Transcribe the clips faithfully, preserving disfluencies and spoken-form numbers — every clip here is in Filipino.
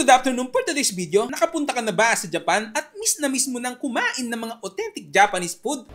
good afternoon for today's video. Nakapunta ka na ba sa Japan at miss na miss mo nang kumain ng mga authentic Japanese food?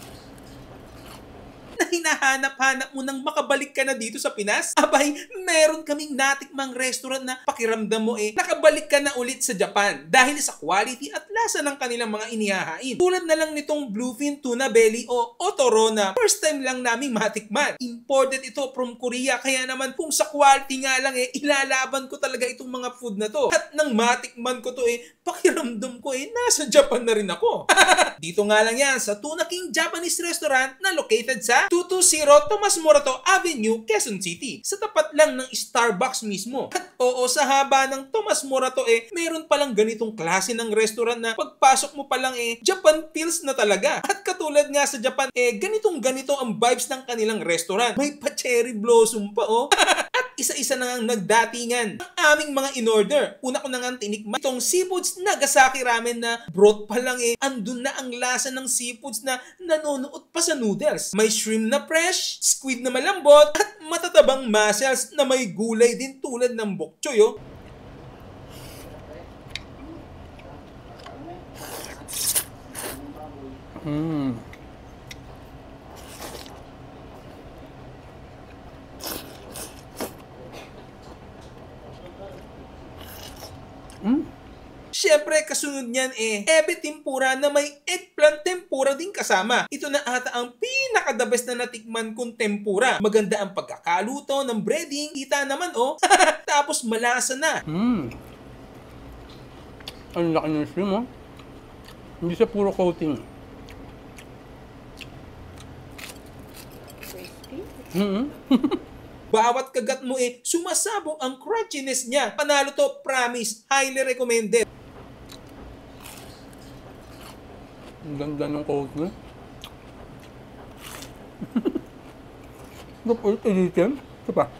Na hinahanap-hanap mo nang makabalik ka na dito sa Pinas? Abay, meron kaming natikmang restaurant na pakiramdam mo eh, nakabalik ka na ulit sa Japan dahil sa quality at lasa ng kanilang mga inihahain. Tulad na lang nitong Bluefin Tuna Belly o Otoro na first time lang naming matikman. Imported ito from Korea, kaya naman kung sa quality nga lang eh, ilalaban ko talaga itong mga food na to. At nang matikman ko to eh, pakiramdam ko eh, nasa Japan na rin ako. Dito nga lang yan sa Tuna King Japanese Restaurant na located sa two twenty Tomas Morato Avenue, Quezon City. Sa tapat lang ng Starbucks mismo. At oo, sa haba ng Tomas Morato eh, meron palang ganitong klase ng restaurant na pagpasok mo palang eh, Japan feels na talaga. At katulad nga sa Japan eh, ganitong ganito ang vibes ng kanilang restaurant. May pa cherry blossom pa oh. At isa-isa na ngang nagdatingan ang aming mga in-order. Una ko na nga tinikman itong seafoods Nagasaki ramen na broth pa lang eh, andun na ang lasa ng seafoods na nanonood pa sa noodles. May shrimp na fresh, squid na malambot, at matatabang mussels na may gulay din tulad ng bok choy oh. Mm. Mm. Siyempre, kasunod niyan eh, ebe tempura na may eggplant tempura din kasama. Ito na ata ang pinaka-the best na natikman kong tempura. Maganda ang pagkakaluto ng breading, kita naman oh. Tapos malasa na. Mm. Ang laki ng shrimp oh. Hindi siya puro coating. Mm-hmm. Bawat kagat mo eh, sumasabog ang crunchiness niya. Panalo to, promise. Highly recommended. Ang ganda ng coat niya. Dapat ulitin. Ito pa.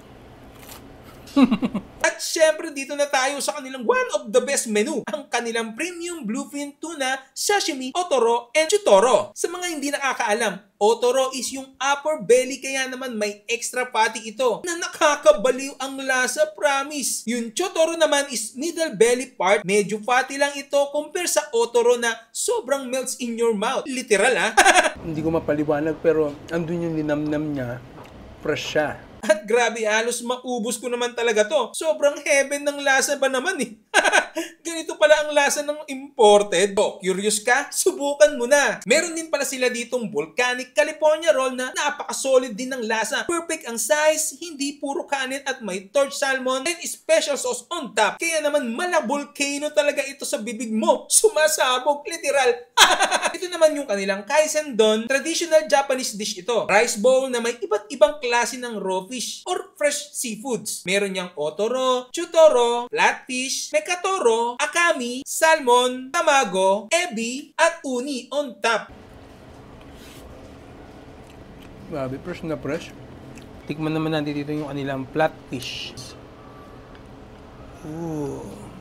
At syempre dito na tayo sa kanilang one of the best menu, ang kanilang premium bluefin tuna, sashimi, otoro, and chutoro. Sa mga hindi nakakaalam, otoro is yung upper belly, kaya naman may extra patty ito na nakakabaliw ang lasa, promise. Yung chutoro naman is middle belly part, medyo fatty lang ito compare sa otoro na sobrang melts in your mouth. Literal ah. Hindi ko mapaliwanag pero andun yung linamnam niya, fresh siya. At grabe, halos maubos ko naman talaga to. Sobrang heaven ng lasa ba naman eh. Ganito pala ang lasa ng imported. O, curious ka? Subukan mo na. Meron din pala sila ditong volcanic California roll na napaka-solid din ng lasa. Perfect ang size, hindi puro kanin at may torch salmon and special sauce on top. Kaya naman mala-volcano talaga ito sa bibig mo. Sumasabog, literal. Ito naman yung kanilang kaisen don. Traditional Japanese dish ito. Rice bowl na may iba't ibang klase ng raw fish or fresh seafoods. Meron niyang otoro, chutoro, flatfish, mekatoro, akami, salmon, tamago, ebi, at uni on top. Grabe, fresh na fresh. Tikman naman natin dito yung kanilang flatfish. Ooh.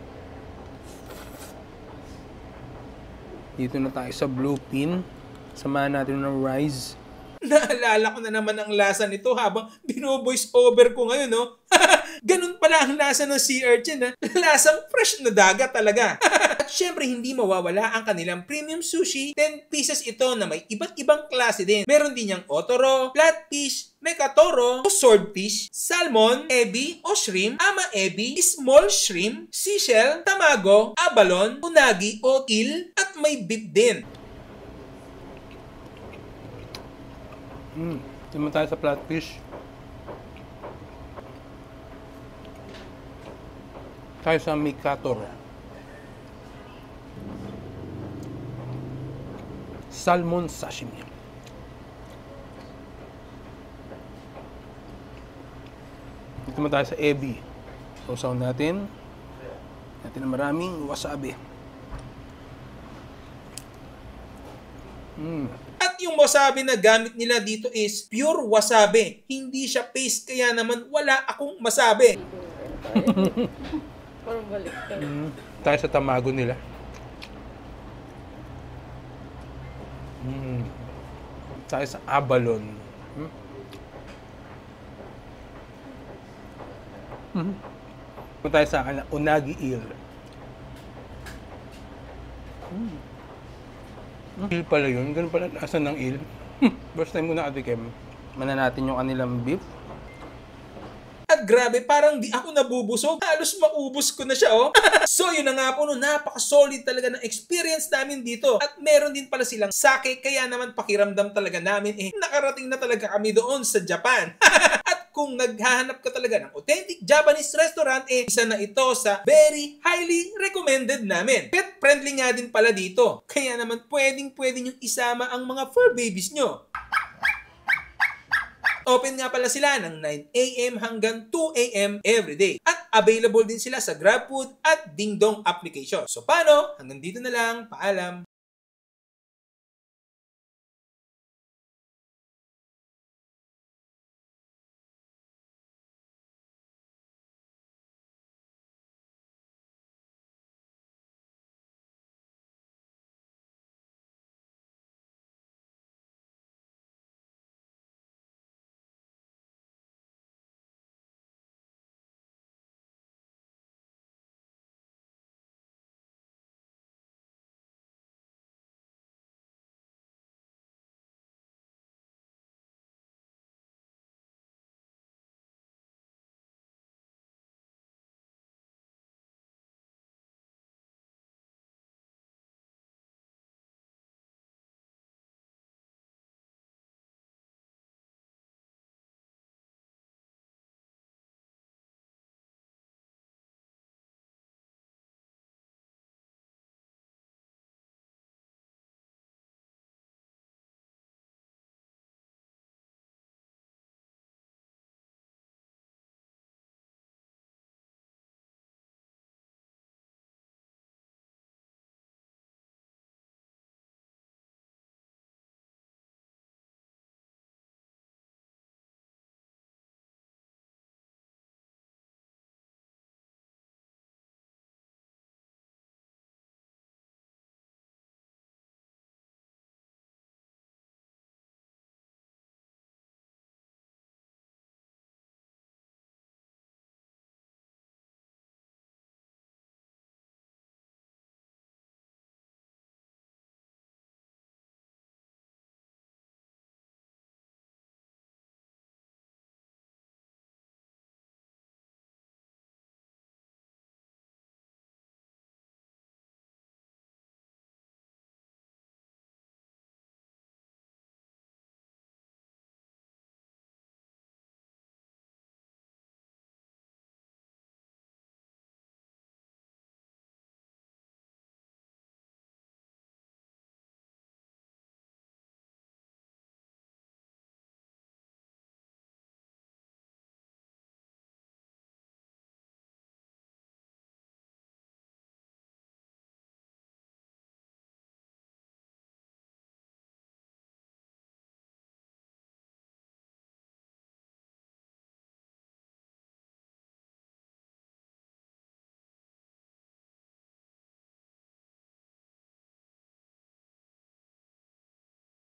Dito na tayo sa bluefin. Samahan natin ng rice. Naalala ko na naman ang lasa nito habang bino-voice over ko ngayon, no? Ganun pala ang lasa ng sea urchin, ha? Lasang fresh na dagat talaga. At syempre, hindi mawawala ang kanilang premium sushi. ten pieces ito na may iba't ibang klase din. Meron din yung otoro, flatfish, mekatoro, o swordfish, salmon, ebi o shrimp, ama ebi, small shrimp, seashell, tamago, abalone, unagi o eel, at may beef din. Hmm, naman tayo sa flatfish. Tayo sa mekatoro. Salmon sashimi. Dito naman tayo sa ebi. Sausaw natin. Natin na maraming wasabi. Hmm. At yung wasabi na gamit nila dito is pure wasabi. Hindi siya paste, kaya naman wala akong masabi. Parang balik ka. Mm, tayo sa tamago nila. Mm, tayo sa abalone. Mm. Mm. Punta tayo sa akin na unagi eel. Hmm. Eel pala yun. Ganun pala lasa ng eel. First time ko nakatikim. Mana natin yung kanilang beef. At grabe, parang di ako nabubusog. Halos maubos ko na siya, oh. So, yun na nga po, no, napaka-solid talaga ng experience namin dito. At meron din pala silang sake, kaya naman pakiramdam talaga namin, eh, nakarating na talaga kami doon sa Japan. At kung naghahanap ka talaga ng authentic Japanese restaurant, eh, isa na ito sa very highly recommended namin. Pet friendly nga din pala dito. Kaya naman pwedeng-pwede nyo isama ang mga fur babies nyo. Open nga pala sila ng nine a m hanggang two a m everyday. At available din sila sa GrabFood at Dingdong application. So paano? Hanggang dito na lang. Paalam!